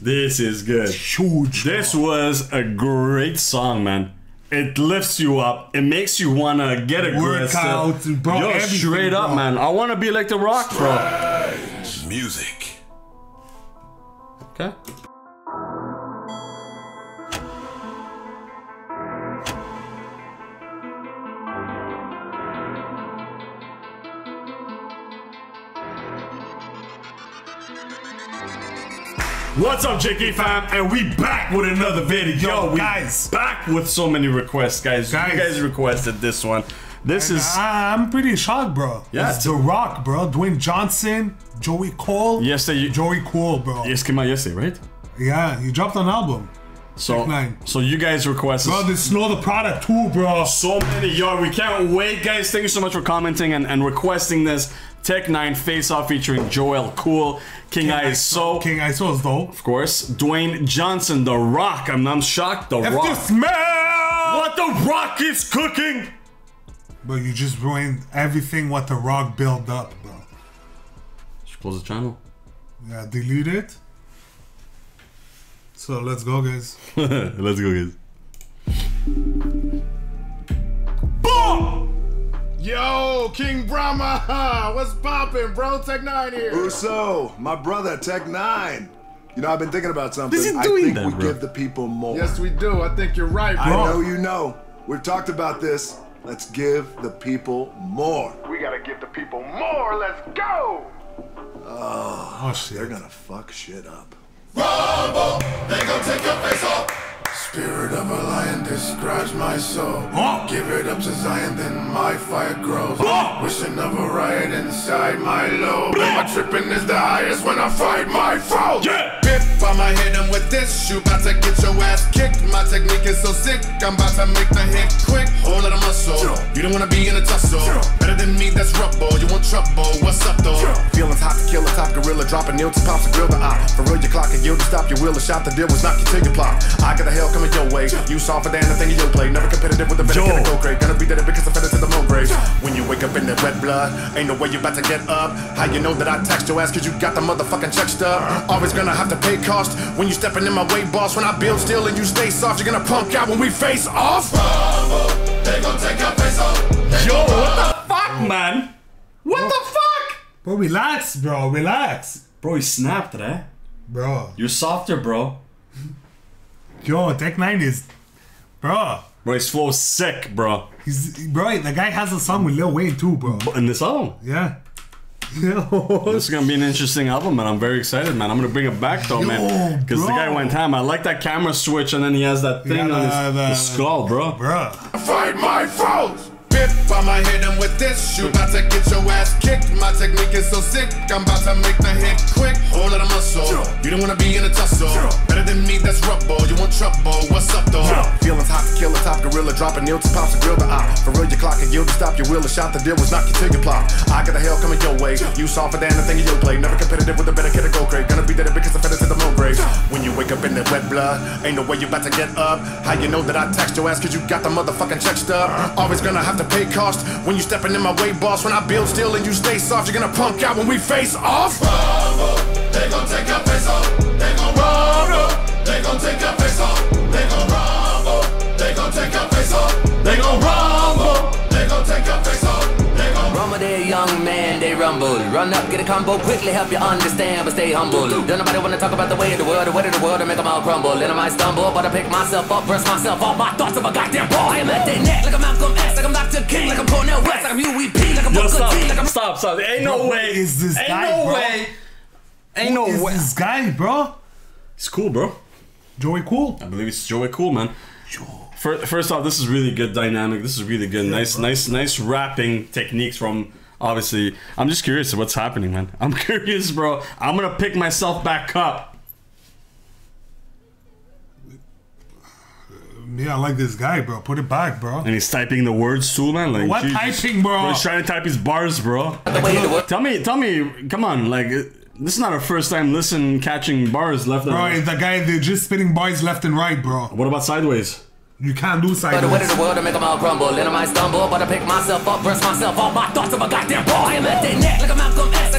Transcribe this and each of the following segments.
This is good. Huge. This was a great song, man. It lifts you up. It makes you wanna get aggressive. Workout, bro. Yo, straight up, bro. Man. I wanna be like The Rock, bro. Music. Okay. What's up, JK fam? And we back with another video. Yo, we guys, back with so many requests, guys. You guys requested this one. This is... I'm pretty shocked, bro. Yeah, it's The Rock, bro. Dwayne Johnson, Joey Cole. Yesterday, Joey Cole, bro. Yes, came out yesterday, right? Yeah, he dropped an album. So, so you guys requested. Bro, they Snow the product too, bro. So many, yo. We can't wait, guys. Thank you so much for commenting and requesting this. Tech9ne Face Off featuring Joel Cool, King ISO. King ISO is dope. Of course. Dwayne Johnson, The Rock. I'm shocked. The Rock. You smell what The Rock is cooking. Bro, you just ruined everything what The Rock built up, bro. Should close the channel. Yeah, delete it. So let's go, guys. Let's go, guys. Boom! Yo, King Brahma, what's poppin', bro? Tech9ne here. Uso, my brother, Tech9ne. You know, I've been thinking about something. This is I doing think that, we give the people more. Yes, we do. I think you're right, bro. I know you know. We've talked about this. Let's give the people more. We gotta give the people more. Let's go. Oh shit. They're gonna fuck shit up. Rumble, they gon' take your face off. Spirit of a lion describes my soul. Give it up to Zion, then my fire grows. Wishing of a riot inside my lobe. And my tripping is the highest when I fight my foe. Pip, I'ma hit him with this. You about to get your ass kicked. My technique is so sick, I'm about to make the hit quick. Whole lot of muscle. You don't wanna be in a tussle. Better than me, that's rubble. You want trouble? What's up though? Feelings hot to kill a top gorilla, dropping nail to pops to grill the eye. For real, your clock and yield to stop your wheel. A shot the deal was knock you till you plot. I got a hell coming your way. You softer than the thing you play. Never competitive with a better kid to go great. Gonna be dead because I fed it to the mold grave. When you wake up in that red blood, ain't no way you about to get up. How you know that I taxed your ass cause you got the motherfucking check stub? Always gonna have to pay cost when you stepping in my way, boss. When I build still and you stay soft, you're gonna punk out when we face off. They gon' take your face off. Yo, what the fuck, man? What the fuck? Bro, relax, bro. Relax. Bro, he snapped, eh? Bro. You're softer, bro. Yo, Tech9ne is... Bro. Bro, his flow is sick, bro. Bro, the guy has a song with Lil Wayne too, bro. In this album? Yeah. This is gonna be an interesting album, man. I'm very excited, man. I'm gonna bring it back though, man. Because the guy went ham. I like that camera switch, and then he has that thing on his skull, bro. Bro. Fight my foes. Pip, I'ma hit him with this. You about to get your ass kicked. My technique is so sick, I'm about to make the hit quick. Whole lot of muscle. You don't wanna be in a tussle. Better than me, that's rubble. You want trouble? What's up though? Feelings hot to kill a top gorilla, dropping nail to pops to grill the eye. For real, your clock and yield to stop your wheel. A shot the deal was knock you till you plot. I got a hell coming your way. You softer than the thing you play. Never competitive with a better kid to go great. Gonna be dead because I fed it to the mold grave. When you wake up in that wet blood, ain't no way you about to get up. How you know that I taxed your ass cause you got the motherfucking check stub? Always gonna have to pay cost when you stepping in my way, boss. When I build still and you stay soft, you're gonna punk out when we face off. Rumble, they gon' take your face off. They gon' rumble, they gon' take your face off. They gon' rumble, they gon' take your face off. They gon' rumble, they gon' take your face off. Rumble there, young man, they rumble. Run up, get a combo, quickly help you understand, but stay humble. Don't nobody wanna talk about the way of the world, and make them all crumble. And I might stumble, but I pick myself up, brush myself off my thoughts of a goddamn ball. I am at their neck, like I'm Malcolm X, like I'm Dr. King, like I'm Cornel West, like I'm UEP, like I'm Booker T, like I'm... Stop. Ain't no way. Is this Ain't guy, no bro? way. Ain't no way. This guy, bro. He's cool, bro. Joey Cool. I believe it's Joey Cool, man. First off, this is really good dynamic. This is really good. Nice rapping techniques from... Obviously, I'm just curious what's happening, man. I'm curious, bro. I'm gonna pick myself back up. Yeah, I like this guy, bro. Put it back, bro. And he's typing the words too, man. Like, what Jesus. typing, bro? He's trying to type his bars, bro. Tell me, come on, like, this is not our first time catching bars left and right. Bro, the guy, they're just spitting bars left and right, bro. What about sideways? You can't do sideways. But the way of the world, and make them all crumble. And I might stumble, but I pick myself up, brush myself off my thoughts of a goddamn ball. I am at their neck, like I'm Malcolm X, like I'm Dr.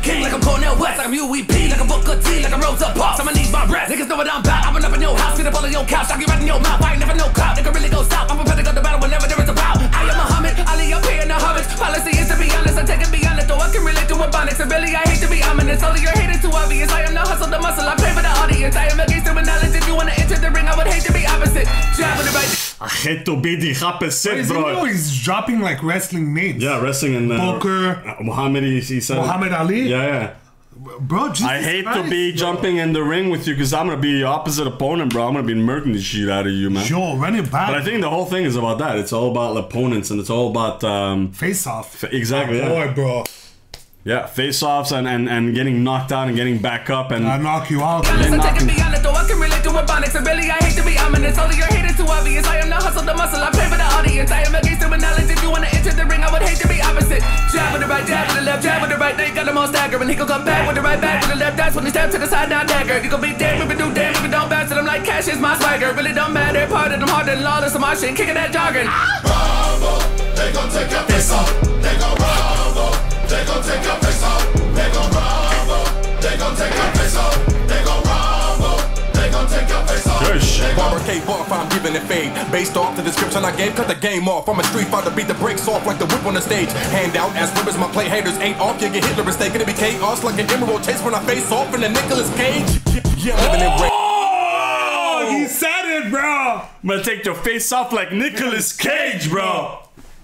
king, like I'm Cornel West, like I'm UEP, like I'm Booker T, like I'm Rosa Parks. I'ma need my rest. Niggas know what I'm about. I'ma up in your house, get up all on your couch, I'll get right in your mouth. I ain't never no clout, nigga really gon' stop. I'm prepared to go to battle whenever there is a bout. I am Muhammad, Ali up here in the homage. Policy is to be honest, I take it beyond it, though I can relate to Ebonics. And really, I hate to be ominous, only your hate is too obvious. I am the hustle, the muscle, I pay for the audience. I am against the knowledge. If you wanna enter the ring, I would hate to be opposite. Jab with the right. I hate to be the opposite, bro. He's dropping like wrestling names. Yeah, wrestling and Poker. Muhammad, he said. Muhammad Ali. Yeah. Bro, Jesus I hate Christ, to be jumping in the ring with you because I'm gonna be the opposite opponent, bro. I'm gonna be murking the shit out of you, man. Yo, run it back. But I think the whole thing is about that. It's all about opponents and it's all about face off. Exactly. Oh, Yeah. boy, bro. Yeah, face-offs and getting knocked out and getting back up and I knock you out. So take it beyond it, though I can relate to Ebonics. And really, I hate to be ominous, only your hate is too obvious. I am the hustle, the muscle, I pay for the audience. I am against the knowledge. If you wanna enter the ring, I would hate to be opposite. Jab with the right, jab with the left, jab with the right. They got them all stagger, and he gon' come back with the right, back with the left. That's when he step to the side, now dagger. You gon' be damn if you do damn if you don't bounce. And I'm like, cash is my swagger. Really don't matter, part of them harder than lawless. So my shit, kicking that jargon. Rumble, they gon' take your face off. They gon' rumble, they gon' take your face off. They gon' rumble, they gon' take your face off. They gon' rumble, they gon' take your face off. Barber cave off, I'm giving it fade. Based off the description I gave, cut the game off. I'm a street fighter, beat the brakes off like the whip on the stage. Hand out as ribbons, my play haters ain't off. You get Hitler mistaken, it be chaos like an emerald chase when I face off in the Nicolas Cage. Yeah, I'm living in break. Oh, he said it, bro. I'm gonna take your face off like Nicolas Cage, bro.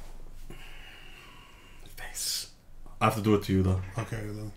Face. I have to do it to you though. Okay, then.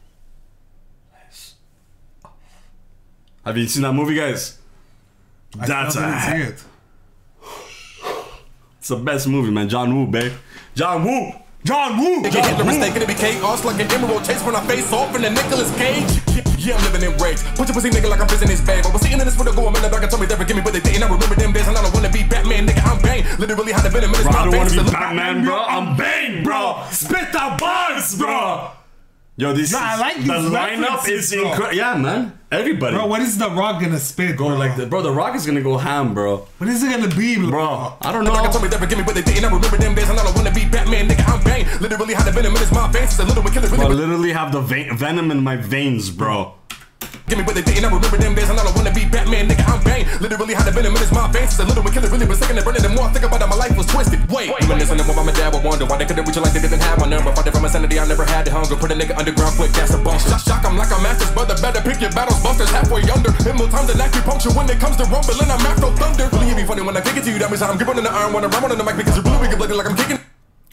Have you seen that movie, guys? That's I didn't see it. It's the best movie, man. John Woo, babe. John Woo. John Woo. You get Hitler mistaken, it be chaos like an emerald chase when I face off in the Nicolas Cage. Yeah, I'm living in rage. Put your pussy nigga like I'm visiting his bag. But we're sitting in this for the go. I'm in the dark and told me they forgive me, but they didn't. I remember them days and I don't wanna be Batman, nigga. I'm Bane. Literally had to been a minute. I don't wanna be Batman, bro. I'm Bane, bro. Spit the bars, bro. Yo, this I like the these lineup is references, bro. incredible. Yeah, man. Everybody. Bro, what is The Rock gonna spit, bro? The Rock is gonna go ham, bro. What is it gonna be, Bro, I don't know. Like I told me they forgive me, but they didn't. I remember them days and I don't wanna be Batman, nigga. I'm Bane. Literally had to been a minute. My veins is a little bit killer. I literally have the venom in my veins, bro. Give me, but they didn't. I remember them days and I don't wanna be Batman, nigga. I'm Bane. Literally had to been a minute. My veins is a little bit killer. Really been sick and burning. The more I think about it, my life was twisted. Wait, reminiscing of what my dad would wonder why they couldn't reach it like they didn't have my number. Fighting from insanity, I never had the hunger. Put a nigga underground quick, that's a bunker. Shock, I'm like a master's brother. Better pick your battles, busters halfway under. In more time than acupuncture when it comes to rumbling. I'm afro thunder. Really hit me funny when I kick it to you. That means I'm gripping on the iron when I'm on the mic because you're blue, we like I'm kicking.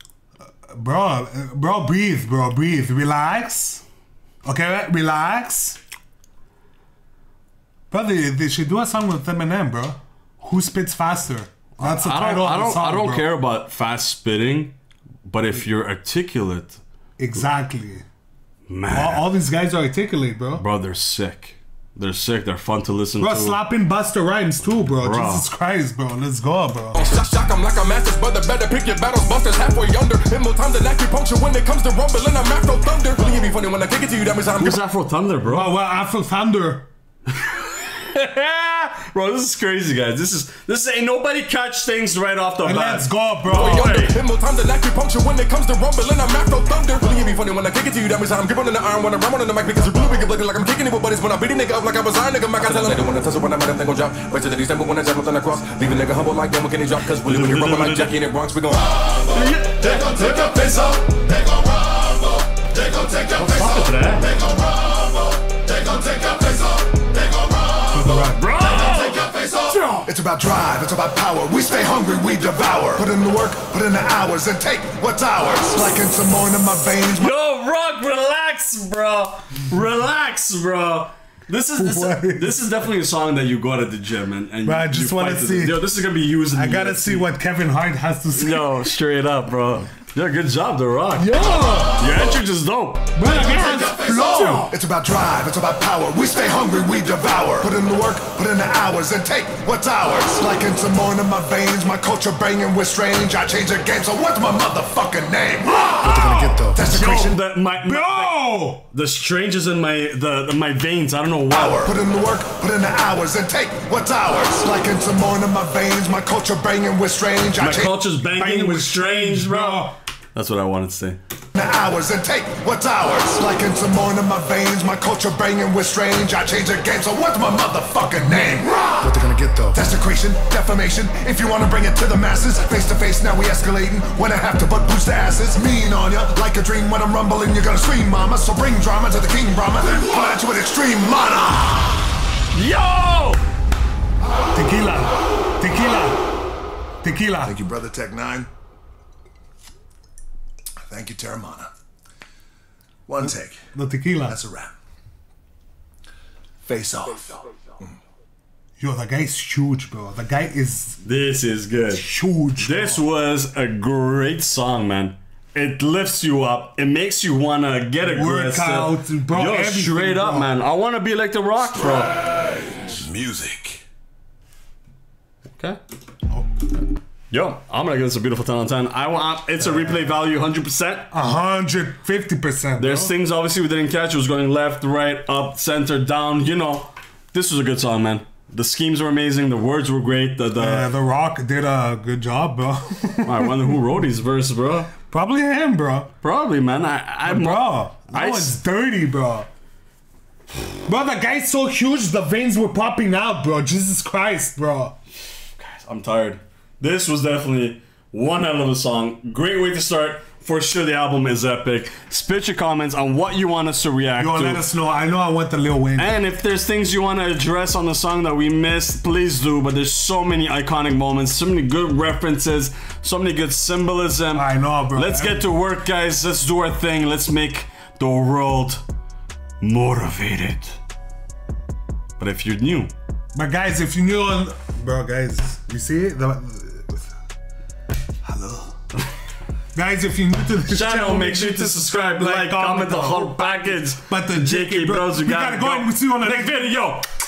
Bro, breathe, bro, breathe. Relax. Okay, relax. Bro, they should do a song with Eminem, bro. Who spits faster? That's the title of the song, I don't bro. care about fast spitting, but if you're articulate, Exactly. man, All these guys are articulate, bro. bro, they're sick. They're sick. They're fun to listen Bro, to. slapping Buster Rhymes too, bro. Bro. Jesus Christ, bro. Let's go, bro. Shock, I'm like a master's brother. Better pick your battles, busters halfway under. In more time than acupuncture when it comes to rumbling. I'm afro thunder. Really hit me funny when I kick it to you. That means I'm Who's Afro Thunder, bro? Well, Afro Thunder. Bro, this is crazy, guys. This is ain't nobody catch things right off the bat. Let's go, bro. In more time than acupuncture when it comes to rumbling. I'm afro thunder. Really hit me funny when I kick it to you. That means I'm gripping on the iron when I'm on the mic because you're blue, we get like I'm kicking it with buddies when I beat a nigga up like I was iron nigga. I tell them they don't wanna tussle when I'm at them, they gon' drop. Right to the December when I jump on the cross. Leave a nigga humble like them, when can he drop? Cause really when you rumble like Jackie in the Bronx, we gon' They gon' take your face off. They gon' rumble. They gon' take your face off. They gon' rumble. They gon' take your face off. They gon' rumble. Bro! Take your face off. It's about drive. It's about power. We stay hungry. We devour. Put in the work. Put in the hours and take what's ours. Like in some more in my veins. Yo, Rock, relax, bro. Relax, bro. This is definitely a song that you go to the gym and Bro, I just you wanna fight see. Yo, this is gonna be used. I gotta see what Kevin Hart has to say. Yo, straight up, bro. Yeah, good job, The Rock. Yo! Your entrance is dope. Bro, flow. It's about drive, it's about power. We stay hungry, we devour. Put in the work, put in the hours, and take what's ours. Like in some more in my veins, my culture banging with strange. I change the game, so what's my motherfucking name? What they gonna get though? Desecration. Bro! The strange is in my veins. I don't know why. Put in the work, put in the hours, and take what's ours. Like in some more in my veins, my culture banging with strange. My culture's banging with strange, bro. That's what I wanted to say. Hours and take what's ours. Like in some more in my veins, my culture banging with strange. I change the game, so what's my motherfucking name? What they gonna get though? Desecration, defamation. If you wanna bring it to the masses, face to face, now we escalating. When I have to but boost the asses, mean on ya like a dream. When I'm rumbling, you're gonna scream, mama. So bring drama to the king, Brahma. Then come at you with extreme mana. Yo! Tequila. Thank you, brother Tech9. Thank you, Terramana. One take. The tequila. That's a wrap. Face off. Yo, the guy's huge, bro. The guy is... This is good. Huge, bro. This was a great song, man. It lifts you up. It makes you want to get aggressive. Workout, bro. Yo, straight up, bro. Man. I want to be like The Rock, bro. Music. Okay. Oh. Yo, I'm gonna give this a beautiful 10 out of 10. It's a replay value 100%. 150%. There's things obviously we didn't catch. It was going left, right, up, center, down. You know, this was a good song, man. The schemes were amazing. The words were great. The Rock did a good job, bro. I wonder who wrote his verse, bro. Probably him, bro. Probably, man. Bro, that was dirty, bro. Bro, the guy's so huge, the veins were popping out, bro. Jesus Christ, bro. Guys, I'm tired. This was definitely one hell of a song. Great way to start. For sure, the album is epic. Spit your comments on what you want us to react to. Let us know. I know I want the Lil Wayne. And if there's things you want to address on the song that we missed, please do. But there's so many iconic moments, so many good references, so many good symbolism. I know, bro. Let's get to work, guys. Let's do our thing. Let's make the world motivated. But if you're new... But guys, if you're new on... Bro, guys, you see it? Hello. Guys, if you're new to the channel, make sure to subscribe, like, comment, the whole package. But the JK Bros, we gotta go and we'll see you on the next video.